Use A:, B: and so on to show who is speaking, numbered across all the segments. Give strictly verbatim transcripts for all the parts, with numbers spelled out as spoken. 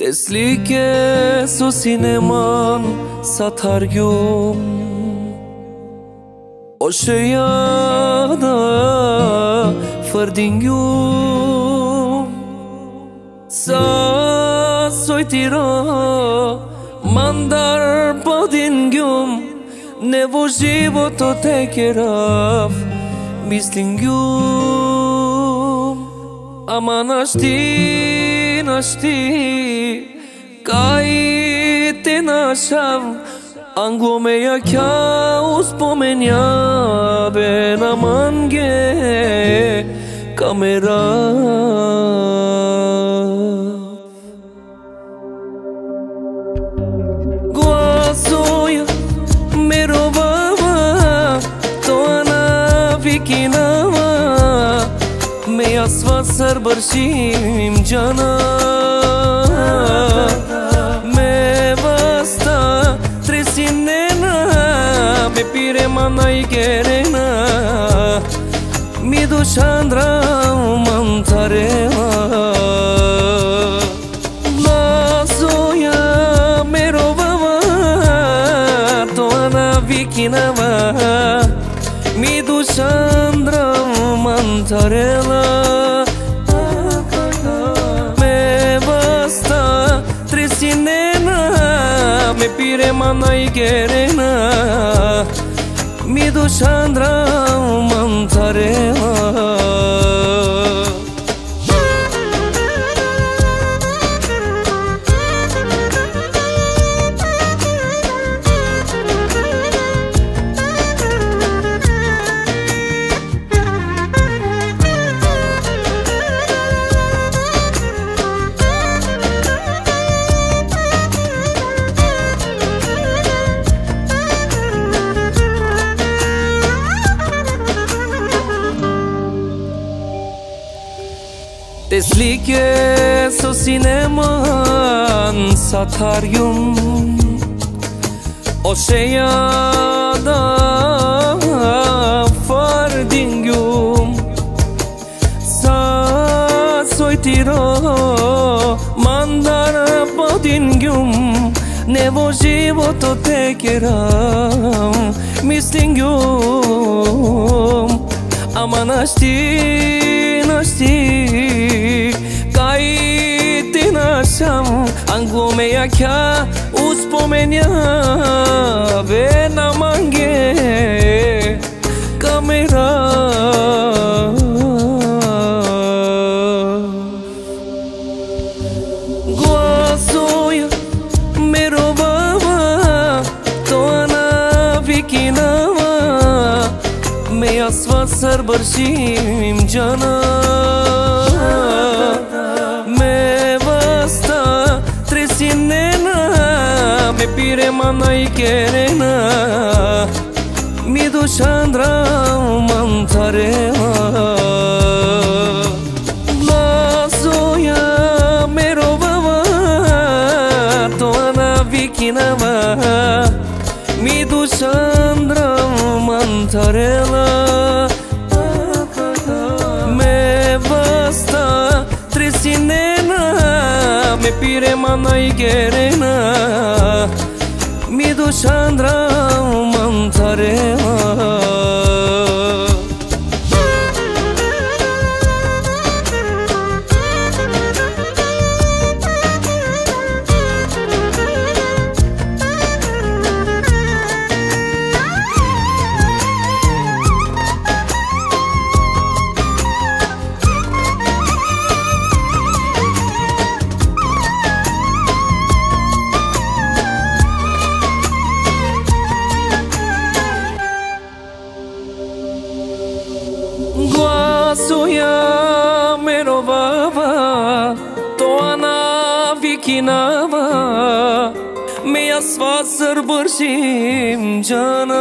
A: Teslike su sineman sataryum O shëjada fërdingjum Sa sojtira mandar podingjum Nevo živo to te kerav mislingjum Aman ashti nashti Kaj te nashav Ango me ja kja uspomenja Bena mange kamera Guasoja me rovava Toana vikinava Me jasva sërbërshim gjana Me vasta tresinena Me pire mana i kerena Mi du shandra mantareva Lazoja me rovava Toana vikinava Mi du shandra mantarela Me vasta tresinena Me pire mana i kerena Mi du shandra mantarela Teslike so sineman sataryum O shëjada fërdingjum Sa sojtira mandar podingjum Nevo živo to te kerav mislingjum Aman ashti nashti Kaj ti nasham Ango me ja kja uspomenja Bena mange kamera Guasoja me rovava Toana vikinava Me jasva sërbërshim gjana Me vasta tresinena Me pire mana i kerena Mi du shandra mantarela Lazoja me rovava Toana vikinava Mi du shandra mantarela Me vasta tresinena Me pire mana i kerena Mi du shandra mantarela Guasoja me rovava Toana vikinava Me jasva sërbërshim gjana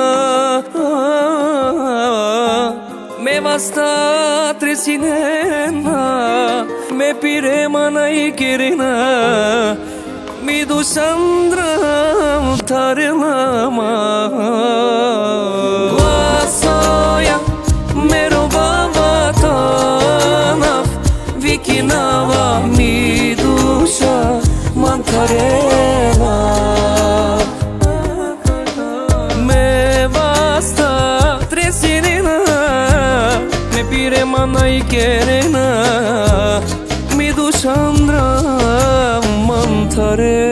A: Me vasta tresinena Me pire mana i kerena Mi du shandra mantarela Guasoja me rovava Toana vikinava Mi du shandra प्रेमा नै केरेन मृदु चन्द्र मन थरे